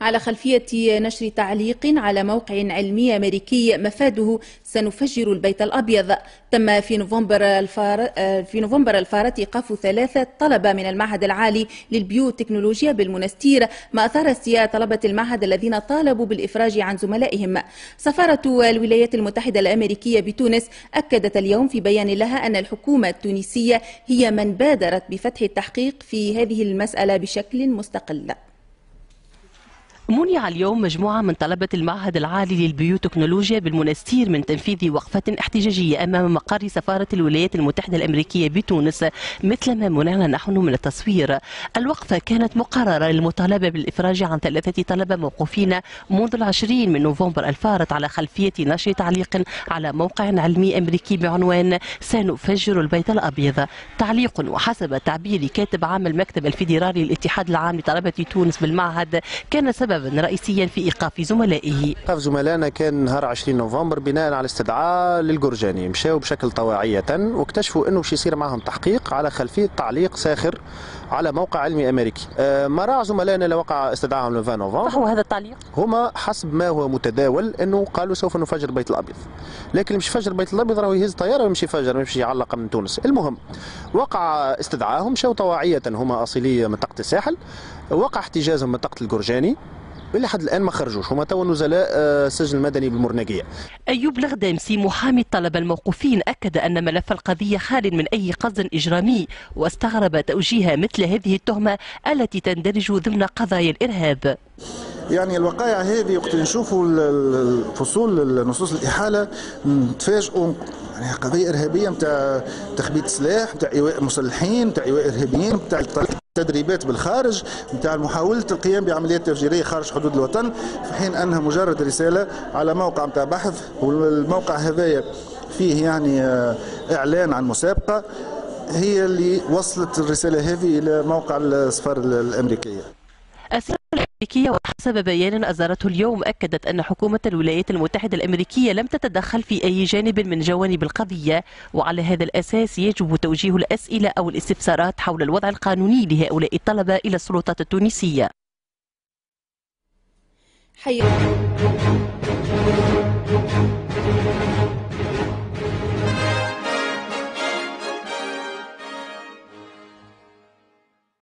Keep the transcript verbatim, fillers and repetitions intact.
على خلفية نشر تعليق على موقع علمي أمريكي مفاده سنفجر البيت الأبيض. تم في نوفمبر الفار في نوفمبر الفارة إيقاف ثلاثة طلبة من المعهد العالي للبيوتكنولوجيا بالمنستير، ما أثار استياء طلبة المعهد الذين طالبوا بالإفراج عن زملائهم. سفارة الولايات المتحدة الأمريكية بتونس أكدت اليوم في بيان لها أن الحكومة التونسية هي من بادرت بفتح التحقيق في هذه المسألة بشكل مستقل. منع اليوم مجموعة من طلبة المعهد العالي للبيوتكنولوجيا بالمنستير من تنفيذ وقفة احتجاجية أمام مقر سفارة الولايات المتحدة الأمريكية بتونس، مثلما منعنا نحن من التصوير. الوقفة كانت مقررة للمطالبة بالإفراج عن ثلاثة طلبة موقوفين منذ العشرين من نوفمبر الفارط على خلفية نشر تعليق على موقع علمي أمريكي بعنوان سنفجر البيت الأبيض. تعليق وحسب تعبير كاتب عام المكتب الفيدرالي للاتحاد العام لطلبة تونس بالمعهد كان سبب رئيسيا في ايقاف زملائه. ايقاف زملائنا كان نهار عشرين نوفمبر بناء على استدعاء للجرجاني، مشاو بشكل طواعيه واكتشفوا انه باش يصير معهم تحقيق على خلفيه تعليق ساخر على موقع علمي امريكي. أه ما راح زملائنا اللي وقع استدعائهم عشرين نوفمبر. فهو هذا التعليق؟ هما حسب ما هو متداول انه قالوا سوف نفجر البيت الابيض، لكن مش فجر البيت الابيض راهو يهز طياره ويمشي يفجر يمشي يعلق من تونس. المهم وقع استدعائهم، مشاو طواعيه، هما اصيليه منطقه الساحل، وقع احتجازهم منطقه الجرجاني إلى حد الآن ما خرجوش، هما توا نزلاء السجن المدني بالمرنقية. أيوب الغدامسي محامي الطلبة الموقوفين أكد أن ملف القضية خال من أي قصد إجرامي، واستغرب توجيه مثل هذه التهمة التي تندرج ضمن قضايا الإرهاب. يعني الوقائع هذه وقت نشوفوا الفصول نصوص الإحالة نتفاجئوا، يعني قضية إرهابية نتاع تخبيط سلاح، نتاع إيواء مسلحين، نتاع إيواء إرهابيين، نتاع تدريبات بالخارج، نتاع محاولة القيام بعمليات تفجيرية خارج حدود الوطن، في حين أنها مجرد رسالة على موقع نتاع بحث، والموقع هذايا فيه يعني إعلان عن مسابقة هي اللي وصلت الرسالة هذه إلى موقع السفارة الأمريكية. السفارة الأمريكية وحسب بيان أصدرته اليوم أكدت أن حكومة الولايات المتحدة الأمريكية لم تتدخل في أي جانب من جوانب القضية، وعلى هذا الأساس يجب توجيه الأسئلة أو الاستفسارات حول الوضع القانوني لهؤلاء الطلبة إلى السلطات التونسية. حي